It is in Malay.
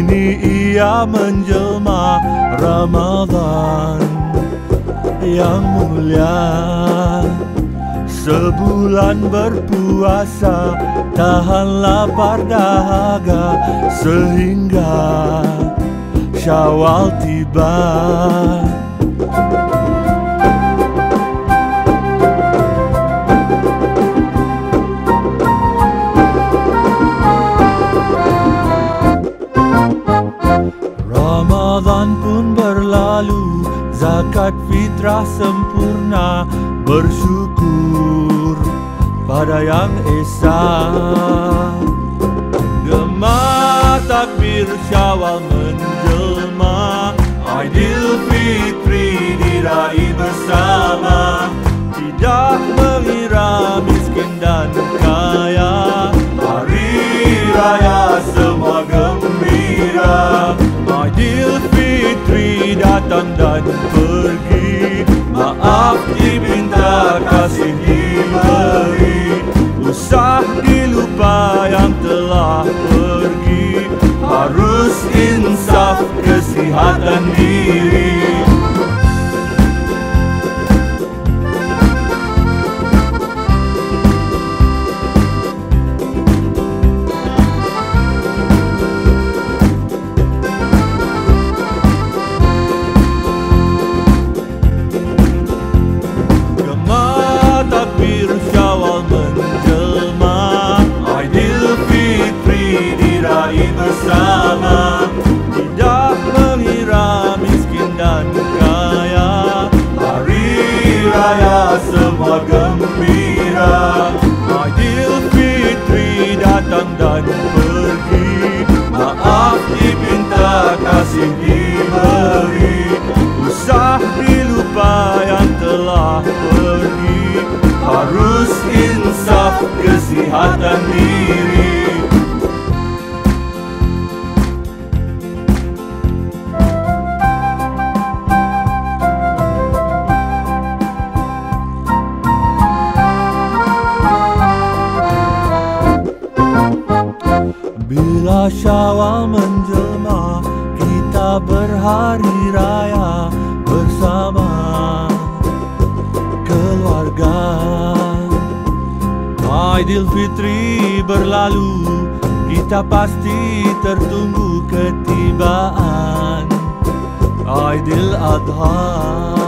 Kini ia menjelma Ramadan yang mulia. Sebulan berpuasa, tahan lapar dahaga, sehingga Syawal tiba. Ramadan pun berlalu, zakat fitrah sempurna, bersyukur pada Yang Esa. Gema takbir Syawal menjelma, Aidil Fitri diraih bersama. Tidak mengira miskin dan kaya, hari raya semua gembira. Aidil Fitri datang dan pergi, maaf diminta, kasih diberi. Usah dilupa yang telah pergi, harus insaf kesihatan diri. Syawal menjelma, Aidil Fitri diraih bersama. Tidak mengira miskin dan kaya, hari raya semua gembira. Aidil Fitri datang dan pergi, maaf diminta, kasih diberi. Usah dilupa yang telah pergi, harus insaf kesihatan diri. Bila Syawal menjelma, kita berhari raya bersama keluarga. Aidil Fitri berlalu, kita pasti tertunggu ketibaan Aidil Adha.